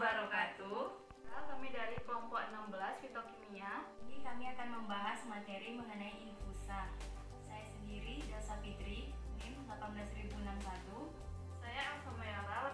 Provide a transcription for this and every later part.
wabarakatuh. Kami dari kelompok 16 Fitokimia. Ini kami akan membahas materi mengenai infusa. Saya sendiri Delsa Fitri, NIM 18061. Saya Elsa Mayara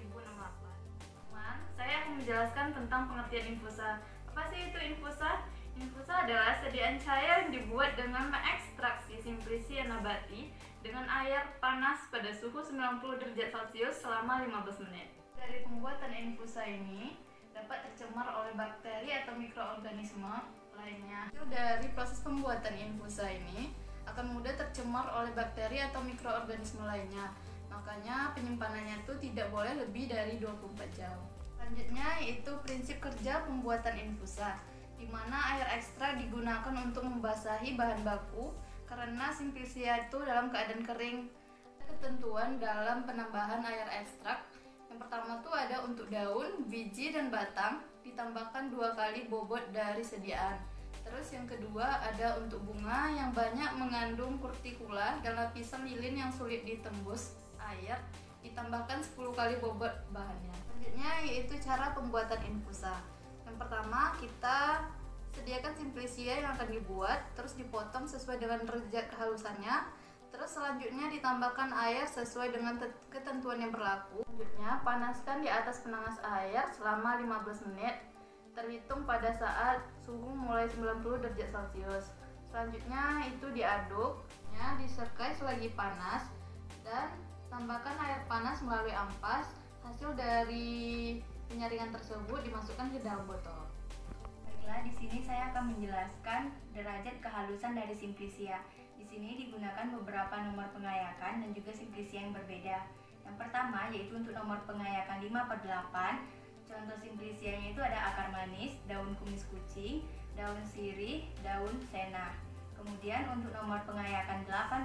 18068. Saya akan menjelaskan tentang pengertian infusa. Apa sih itu infusa? Infusa adalah sediaan cair yang dibuat dengan mengekstraksi simplicia nabati dengan air panas pada suhu 90 derajat Celcius selama 15 menit. Dari pembuatan infusa ini dapat tercemar oleh bakteri atau mikroorganisme lainnya. Dari proses pembuatan infusa ini akan mudah tercemar oleh bakteri atau mikroorganisme lainnya. Makanya penyimpanannya itu tidak boleh lebih dari 24 jam. Selanjutnya yaitu prinsip kerja pembuatan infusa, di mana air ekstrak digunakan untuk membasahi bahan baku karena simplicia itu dalam keadaan kering. Ketentuan dalam penambahan air ekstrak, yang pertama tuh ada untuk daun, biji, dan batang ditambahkan 2 kali bobot dari sediaan. Terus yang kedua ada untuk bunga yang banyak mengandung kurtikula dan lapisan lilin yang sulit ditembus air ditambahkan 10 kali bobot bahannya. Selanjutnya yaitu cara pembuatan infusa. Yang pertama kita sediakan simplicia yang akan dibuat, terus dipotong sesuai dengan derajat kehalusannya. Terus selanjutnya ditambahkan air sesuai dengan ketentuan yang berlaku. Selanjutnya panaskan di atas penanas air selama 15 menit terhitung pada saat suhu mulai 90 derajat Celcius. Selanjutnya itu diaduk, diserkai selagi panas dan tambahkan air panas melalui ampas. Hasil dari penyaringan tersebut dimasukkan ke dalam botol. Baiklah, di sini saya akan menjelaskan derajat kehalusan dari simplicia. Di sini digunakan beberapa nomor pengayakan dan juga simplicia yang berbeda. Yang pertama yaitu untuk nomor pengayakan 5/8. Contoh simplicianya itu ada akar manis, daun kumis kucing, daun sirih, daun sena. Kemudian untuk nomor pengayakan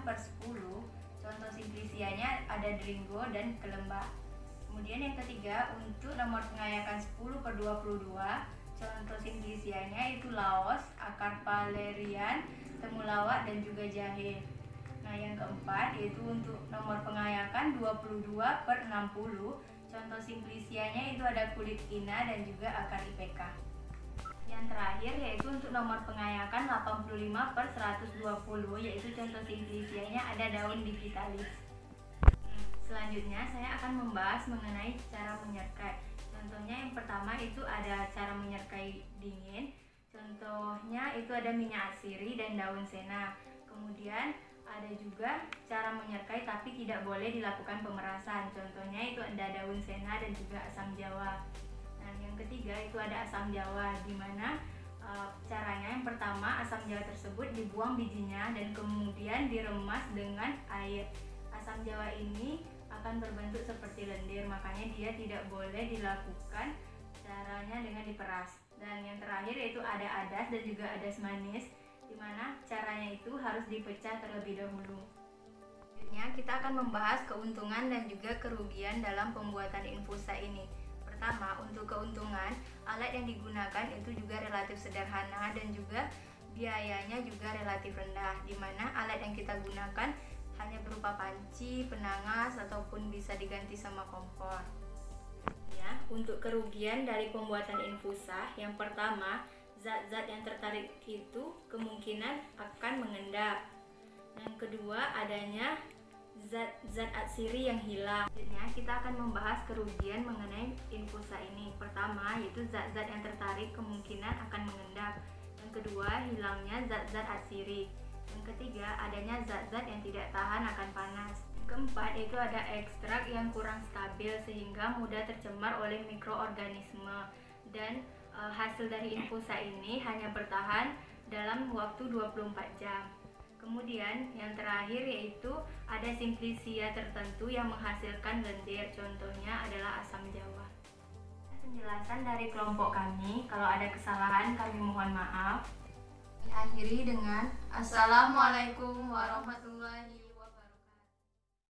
8/10, contoh simplicianya ada dringo dan kelembak. Kemudian yang ketiga untuk nomor pengayakan 10/22, contoh simplicianya itu laos, akar valerian, temulawak, dan juga jahe. Nah, yang keempat yaitu untuk nomor pengayakan 22/60, contoh simplicianya itu ada kulit kina dan juga akar IPK. Yang terakhir yaitu untuk nomor pengayakan 85/120, yaitu contoh simplicianya ada daun digitalis. Selanjutnya saya akan membahas mengenai cara menyerkai. Contohnya yang pertama itu ada cara menyerkai dingin. Contohnya itu ada minyak atsiri dan daun sena. Kemudian ada juga cara menyerkai tapi tidak boleh dilakukan pemerasan. Contohnya itu ada daun sena dan juga asam jawa. Nah, yang ketiga itu ada asam jawa, di mana caranya yang pertama asam jawa tersebut dibuang bijinya dan kemudian diremas dengan air. Asam jawa ini akan berbentuk seperti lendir, makanya dia tidak boleh dilakukan caranya dengan diperas. Dan yang terakhir yaitu ada adas dan juga adas manis, di mana caranya itu harus dipecah terlebih dahulu. Selanjutnya kita akan membahas keuntungan dan juga kerugian dalam pembuatan infusa ini. Pertama, untuk keuntungan, alat yang digunakan itu juga relatif sederhana dan juga biayanya juga relatif rendah, di mana alat yang kita gunakan hanya berupa panci, penangas, ataupun bisa diganti sama kompor. Ya, untuk kerugian dari pembuatan infusa, yang pertama, zat-zat yang tertarik itu kemungkinan akan mengendap. Yang kedua, adanya zat-zat atsiri yang hilang. Selanjutnya, kita akan membahas kerugian mengenai infusa ini. Pertama, yaitu zat-zat yang tertarik kemungkinan akan mengendap. Yang kedua, hilangnya zat-zat atsiri. Yang ketiga, adanya zat-zat yang tidak tahan akan panas. Keempat, itu ada ekstrak yang kurang stabil sehingga mudah tercemar oleh mikroorganisme. Dan hasil dari infusa ini hanya bertahan dalam waktu 24 jam. Kemudian yang terakhir yaitu ada simplicia tertentu yang menghasilkan lendir, contohnya adalah asam jawa. Penjelasan dari kelompok kami, kalau ada kesalahan kami mohon maaf. Akhiri dengan Assalamualaikum warahmatullahi wabarakatuh.